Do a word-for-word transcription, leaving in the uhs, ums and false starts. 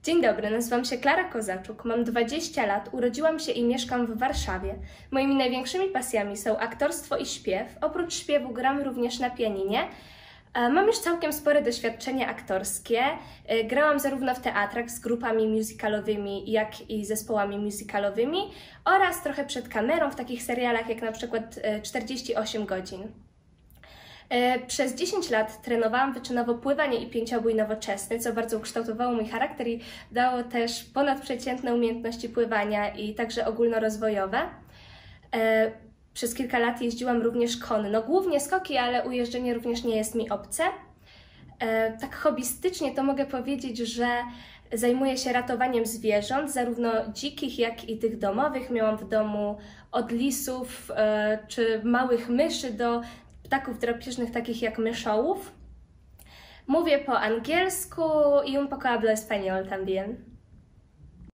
Dzień dobry, nazywam się Klara Kozaczuk, mam dwadzieścia lat, urodziłam się i mieszkam w Warszawie. Moimi największymi pasjami są aktorstwo i śpiew. Oprócz śpiewu gram również na pianinie. Mam już całkiem spore doświadczenie aktorskie. Grałam zarówno w teatrach z grupami musicalowymi, jak i zespołami musicalowymi oraz trochę przed kamerą w takich serialach jak na przykład czterdzieści osiem godzin. Przez dziesięć lat trenowałam wyczynowo pływanie i pięciobój nowoczesny, co bardzo ukształtowało mój charakter i dało też ponadprzeciętne umiejętności pływania i także ogólnorozwojowe. Przez kilka lat jeździłam również konno, głównie skoki, ale ujeżdżenie również nie jest mi obce. Tak hobbystycznie to mogę powiedzieć, że zajmuję się ratowaniem zwierząt, zarówno dzikich, jak i tych domowych. Miałam w domu od lisów czy małych myszy do ptaków drapieżnych, takich jak myszołów. Mówię po angielsku y un poco hablo español también.